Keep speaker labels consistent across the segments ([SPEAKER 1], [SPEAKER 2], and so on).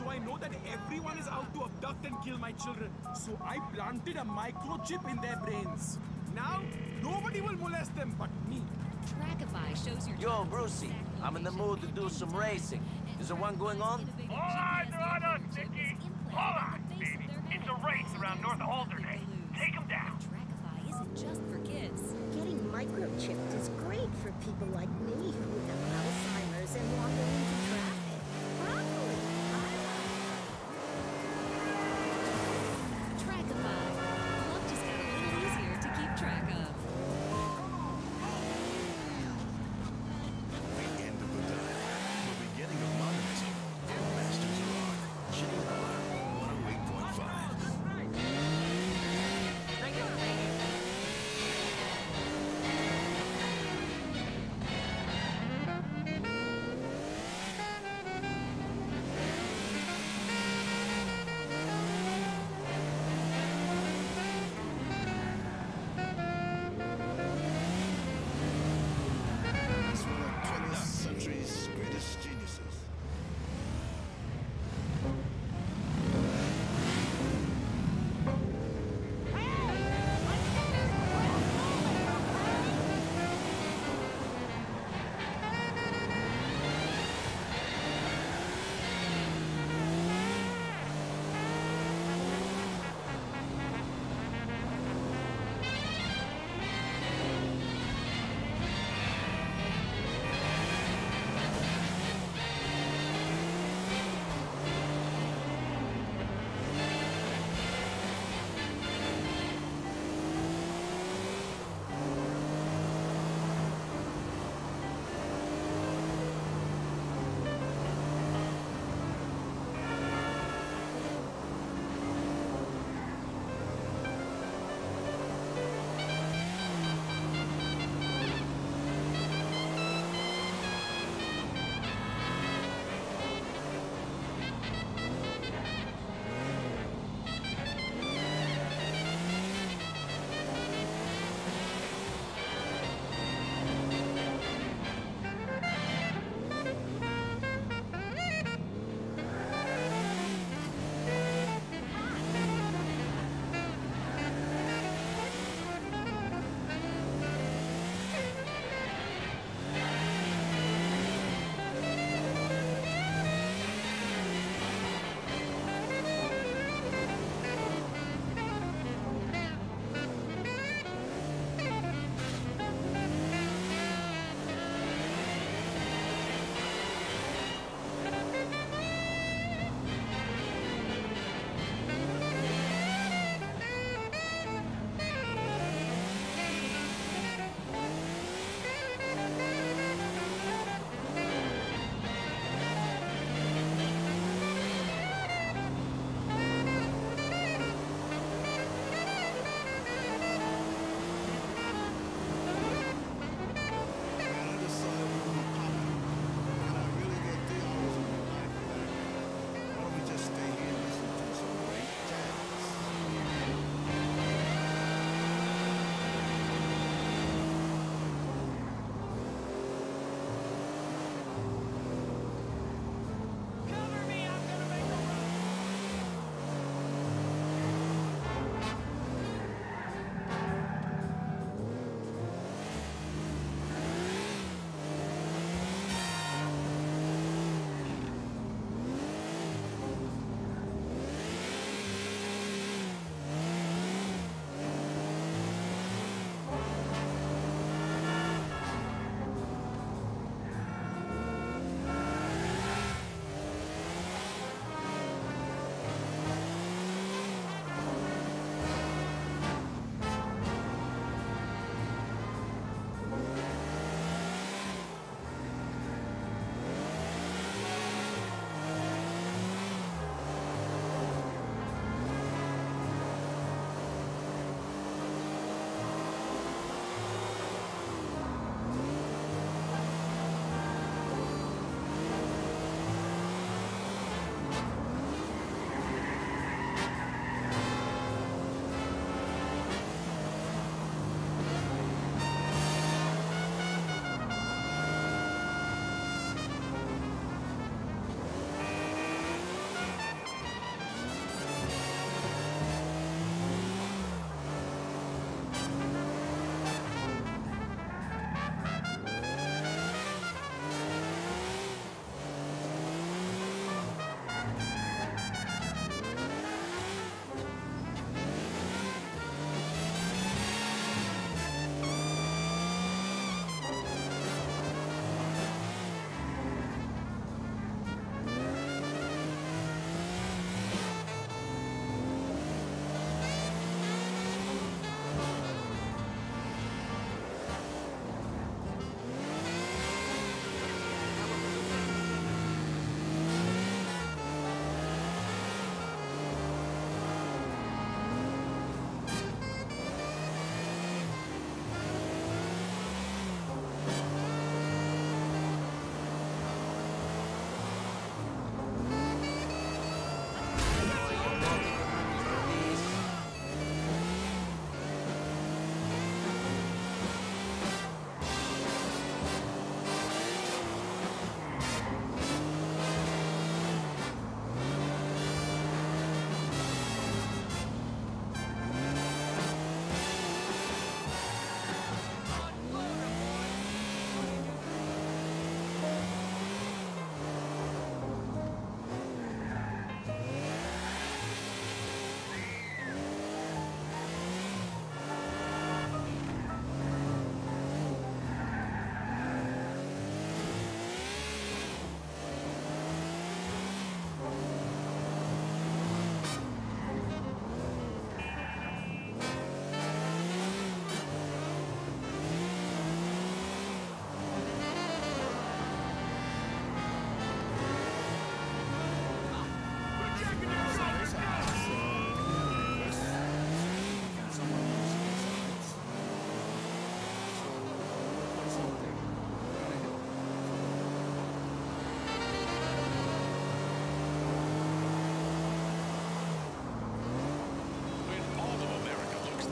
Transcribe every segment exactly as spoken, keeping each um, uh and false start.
[SPEAKER 1] So I know that everyone is out to abduct and kill my children. So I planted a microchip in their brains. Now, nobody will molest them but me.
[SPEAKER 2] Trackify shows your
[SPEAKER 3] Yo, Brucey, I'm in the mood to do some racing. Is there one going on?
[SPEAKER 4] All eyes are on us, Nicky! Hold on, baby. It's a race around North Alderney. Take them down.
[SPEAKER 2] Trackify isn't just for kids.
[SPEAKER 5] Getting microchipped is great for people like me who have Alzheimer's and wander into traffic. Broccoli!
[SPEAKER 2] Trackify. Love just got a little easier to keep track of.
[SPEAKER 6] The end of the dial. The beginning of modernism. And Masters of Rock. J R one oh eight point five.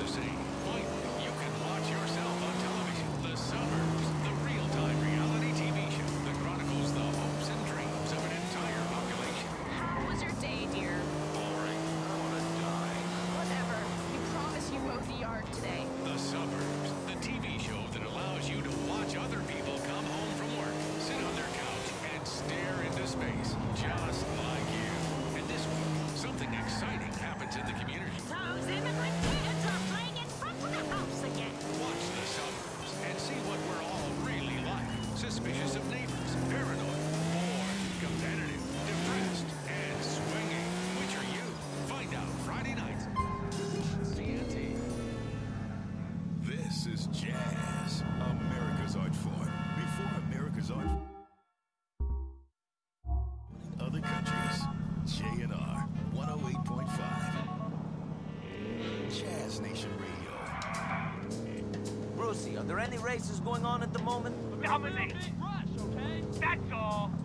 [SPEAKER 7] the same. Point, you can watch yourself on television. The Suburbs, the real-time reality T V show that chronicles the hopes and dreams of an entire population.
[SPEAKER 2] How was your day, dear?
[SPEAKER 7] Boring. I want to die.
[SPEAKER 2] Whatever. You promise you mowed the yard today.
[SPEAKER 7] The Suburbs, the T V show that allows you to watch other people come home from work, sit on their couch, and stare into space, just like you. And this week, something exciting happens in the community.
[SPEAKER 5] Those immigrant kids are playing in front of the house again.
[SPEAKER 7] Watch The Suburbs and see what we're all really like. Suspicious of neighbors, paranoid, bored, competitive, depressed, and swinging. Which are you? Find out Friday night. C N T.
[SPEAKER 6] This is Jazz, America's art form. Before America's art other countries, J N R one oh eight point five. Jazz Nation Radio.
[SPEAKER 3] Brucey, are there any races going on at the moment?
[SPEAKER 4] Dominate. That's all.